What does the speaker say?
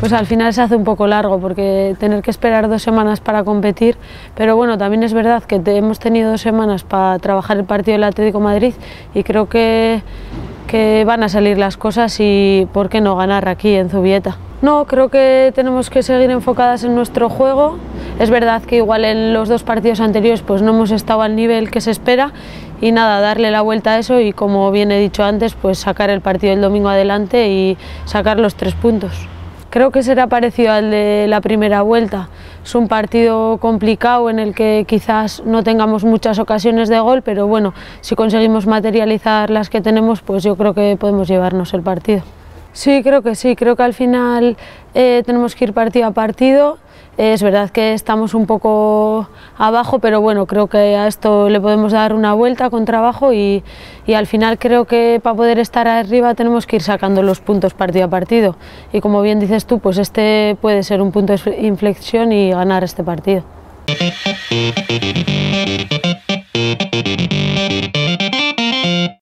Pues al final se hace un poco largo porque tener que esperar 2 semanas para competir, pero bueno, también es verdad que hemos tenido 2 semanas para trabajar el partido del Atlético de Madrid y creo que van a salir las cosas y por qué no ganar aquí en Zubieta. No, creo que tenemos que seguir enfocadas en nuestro juego. Es verdad que igual en los 2 partidos anteriores pues no hemos estado al nivel que se espera y nada, darle la vuelta a eso y como bien he dicho antes, pues sacar el partido del domingo adelante y sacar los 3 puntos. Creo que será parecido al de la primera vuelta. Es un partido complicado en el que quizás no tengamos muchas ocasiones de gol, pero bueno, si conseguimos materializar las que tenemos, pues yo creo que podemos llevarnos el partido. Sí, creo que al final tenemos que ir partido a partido. Es verdad que estamos un poco abajo, pero bueno, creo que a esto le podemos dar una vuelta con trabajo y al final creo que para poder estar arriba tenemos que ir sacando los puntos partido a partido. Y como bien dices tú, pues este puede ser un punto de inflexión y ganar este partido.